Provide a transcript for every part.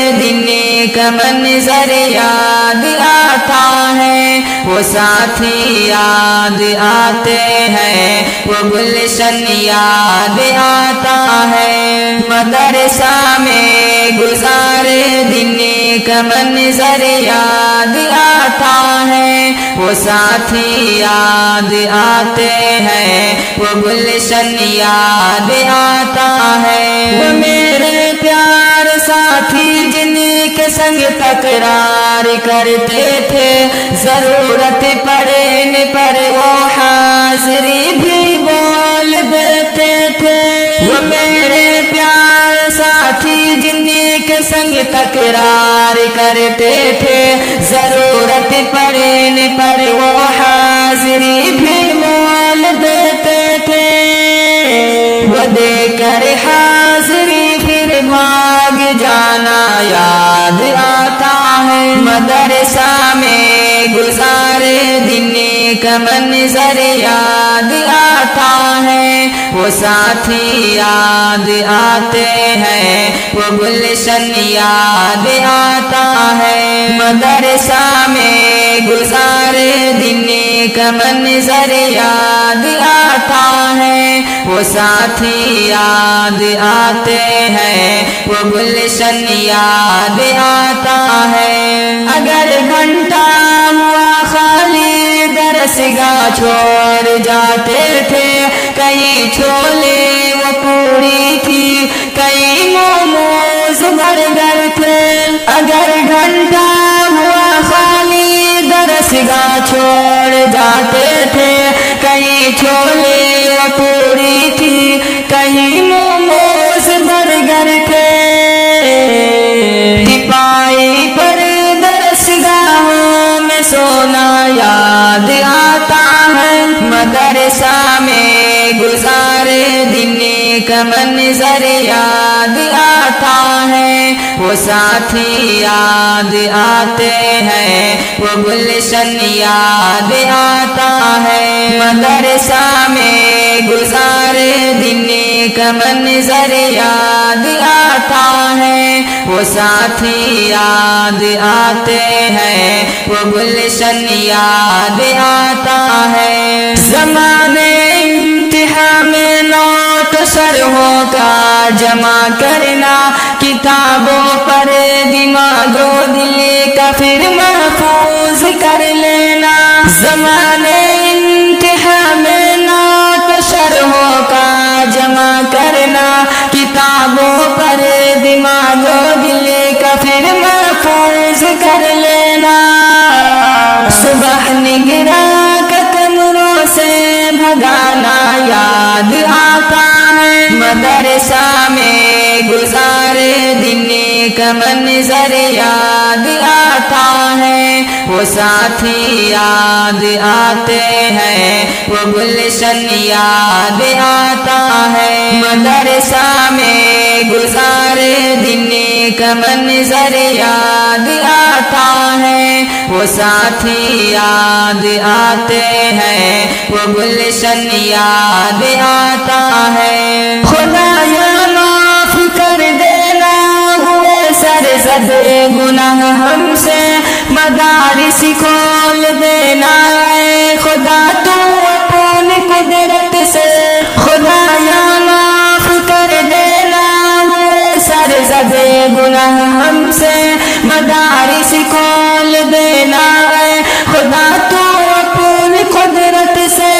دن کا منظر یاد آتا ہے، وہ ساتھی یاد آتے ہیں، وہ گلشن یاد آتا ہے، مدرسہ میں گزارے دن کا منظر یاد آتا ہے، وہ ساتھی یاد آتے ہیں، وہ گلشن یاد آتا ہے، وہ میرے پیار ساتھی جن کے سنگ تکرار کرتے تھے، ضرورت پڑنے پر وہ حاضری بھی بول دیتے تھے، وہ میرے پیار ساتھی جن کے سنگ تکرار کرتے تھے، ضرورت پڑنے پر وہ حاضری بھی بول دیتے تھے، وہ دے کر حاضری پھر بھاگ جانا یاد آتا ہے، مدرسہ میں گزارے دن کا منظر یاد آتا ہے، وہ ساتھی یاد آتے ہیں، وہ گلشن یاد آتا ہے، مدرسہ میں گزارے دن کا منظر یاد آتا ہے، وہ ساتھی یاد آتے ہیں، وہ گلشن یاد آتا ہے، اگر گھنٹہ ہوا خالی درسگاہ چھوڑ جاتے تھے، کئی چھولے وہ پوری تھی، کئی موموز برگر تھے، اگر گھنٹہ ہوا خالی درسگاہ چھوڑ جاتے تھے، کئی چھولے وہ پوری تھی، کئی موموز برگر تھے، ٹپائی پر درسگاہوں میں سونا یاد آتا ہے، مدرسہ میں گزارے دن کا منظر یاد آتا ہے، وہ ساتھی یاد آتے ہیں، وہ گلشن یاد آتا ہے، مدرسہ میں گزارے دن کا منظر یاد آتا ہے، وہ ساتھی یاد آتے ہیں، وہ گلشن یاد آتا ہے، زمانے امتحان میں نوٹ شرحوں کا جمع کرنا، کتابوں پر دماغ و دل کا پھر محفوظ کر لینا، زمانے امتحان میں نوٹ شرحوں کا جمع کرنا، کتابوں پر دماغ و دل کا پھر محفوظ کر لینا، صبح نگراں کا کمروں سے بھگانا یاد آتا ہے، مدرسہ میں گزارے دن کا منظر یاد آتا ہے، وہ ساتھی یاد آتے ہیں، وہ گلشن یاد آتا ہے، مدرسہ میں گزارے دن کا منظر یاد آتا ہے، وہ ساتھی یاد آتے ہیں، وہ گلشن یاد آتا ہے، خدایا معاف کر دینا ہوئے سرزدے گناہ ہم سے، مدارس کھول دینا ہے خدا تو اپنی قدرت سے، خدایا معاف کر دینا ہوئے سرزدے گناہ ہم سے، مدارس کھول دینا ہے خدا تو اپنی قدرت سے،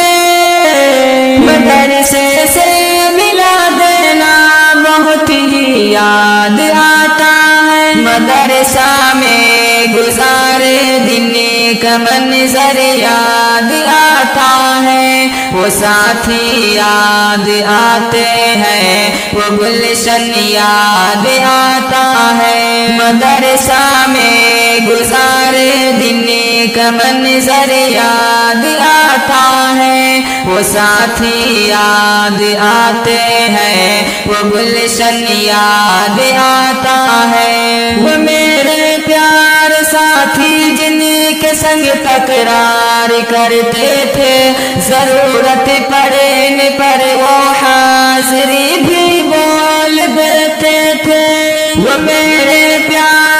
مدرسے سے ملا دینا بہت ہی یاد آتا ہے، مدرسہ میں گزارے دن کا منظر یاد آتا ہے، وہ ساتھی یاد آتے ہیں، وہ گلشن یاد آتا ہے، مدرسہ میں گزارے دن کا منظر یاد آتا ہے، وہ ساتھی یاد آتے ہیں، وہ گلشن یاد آتا ہے، وہ میرے پیار ساتھی جن کے سنگ تکرار کرتے تھے، ضرورت پڑنے پر وہ حاضری بھی بول دیتے تھے۔ وہ میرے پیار